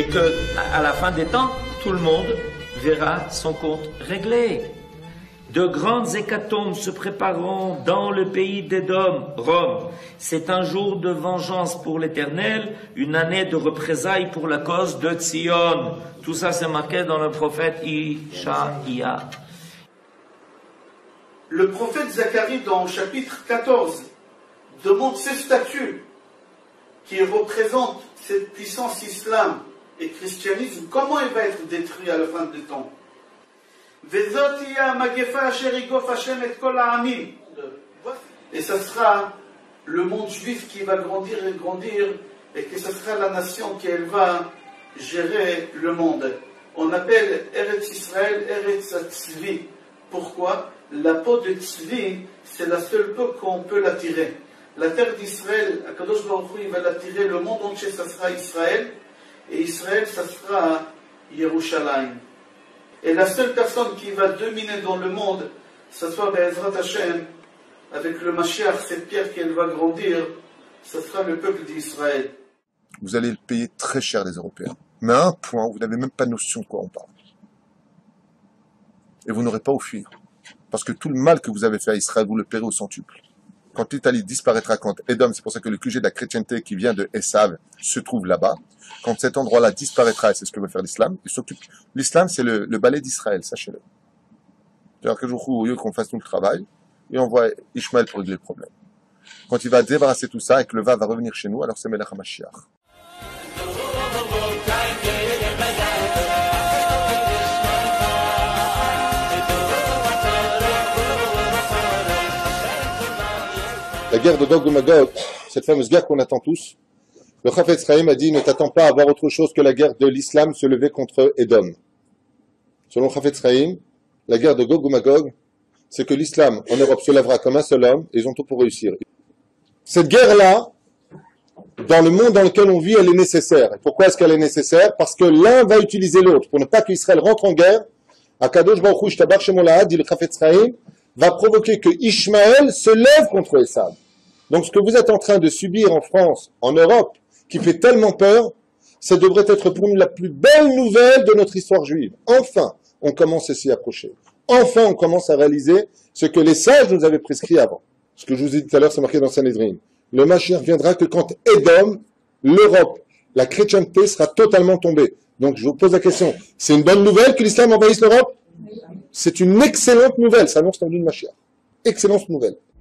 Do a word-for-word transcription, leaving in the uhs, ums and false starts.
et que à la fin des temps, tout le monde verra son compte réglé. De grandes hécatombes se prépareront dans le pays d'Édom, Rome. C'est un jour de vengeance pour l'Éternel, une année de représailles pour la cause de Tzion. Tout ça, c'est marqué dans le prophète Ishaïa. Le prophète Zacharie, dans le chapitre quatorze, demande ces statues qui représentent cette puissance islam et christianisme. Comment il va être détruit à la fin des temps? Et ce sera le monde juif qui va grandir et grandir, et que ce sera la nation qui elle va gérer le monde. On appelle Eretz Israël Eretz Tzvi. Pourquoi? La peau de Tzvi, c'est la seule peau qu'on peut l'attirer. La terre d'Israël, Akadosh Baruch Hu, il va l'attirer, le monde entier, ça sera Israël, et Israël, ça sera Yerushalayim. Et la seule personne qui va dominer dans le monde, ce soit Be'ezrat Hashem, avec le Mashiach, cette pierre qu'elle va grandir, ce sera le peuple d'Israël. Vous allez le payer très cher, les Européens. Mais à un point, vous n'avez même pas notion de quoi on parle. Et vous n'aurez pas à fuir. Parce que tout le mal que vous avez fait à Israël, vous le paierez au centuple. Quand l'Italie disparaîtra, quand Édom, c'est pour ça que le Q G de la chrétienté qui vient de Esav se trouve là-bas, quand cet endroit-là disparaîtra, et c'est ce que veut faire l'islam, il s'occupe. L'islam, c'est le, le balai d'Israël, sachez-le. C'est-à-dire que au lieu qu'on fasse nous le travail, et on voit Ishmaël pour régler le problème. Quand il va débarrasser tout ça et que le va va revenir chez nous, alors c'est Melech HaMashiach. La guerre de Gog et Magog, cette fameuse guerre qu'on attend tous, le Chafetz Chaim a dit, ne t'attends pas à voir autre chose que la guerre de l'islam se lever contre Édom. Selon Chafetz Chaim, la guerre de Gog et Magog, c'est que l'islam en Europe se lèvera comme un seul homme, et ils ont tout pour réussir. Cette guerre-là, dans le monde dans lequel on vit, elle est nécessaire. Et pourquoi est-ce qu'elle est nécessaire? Parce que l'un va utiliser l'autre. Pour ne pas qu'Israël rentre en guerre, Akadosh Baruch Hu Shtabar Shemolahad, dit le Chafetz Chaim, va provoquer que Ishmaël se lève contre Esav. Donc ce que vous êtes en train de subir en France, en Europe, qui fait tellement peur, ça devrait être pour nous la plus belle nouvelle de notre histoire juive. Enfin, on commence à s'y approcher. Enfin, on commence à réaliser ce que les sages nous avaient prescrit avant. Ce que je vous ai dit tout à l'heure, c'est marqué dans Sanhedrin. Le Mashiach viendra que quand Édom, l'Europe, la chrétienté sera totalement tombée. Donc je vous pose la question, c'est une bonne nouvelle que l'islam envahisse l'Europe? C'est une excellente nouvelle, ça annonce l'envie de Mashiach. Excellente nouvelle.